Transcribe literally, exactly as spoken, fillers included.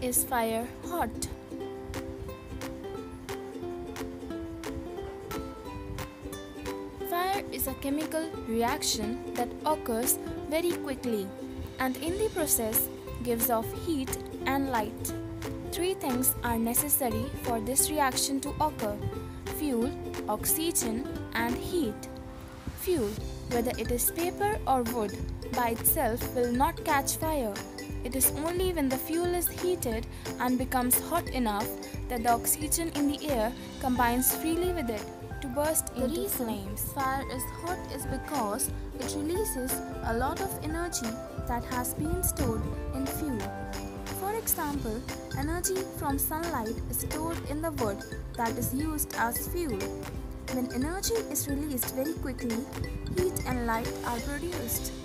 is fire hot? Fire is a chemical reaction that occurs very quickly and in the process gives off heat and light. Three things are necessary for this reaction to occur: fuel, oxygen, and heat. Fuel, whether it is paper or wood, by itself will not catch fire. It is only when the fuel is heated and becomes hot enough that the oxygen in the air combines freely with it to burst The into reason flames. fire is hot is because it releases a lot of energy that has been stored in fuel. For example, energy from sunlight is stored in the wood that is used as fuel. When energy is released very quickly, heat and light are produced.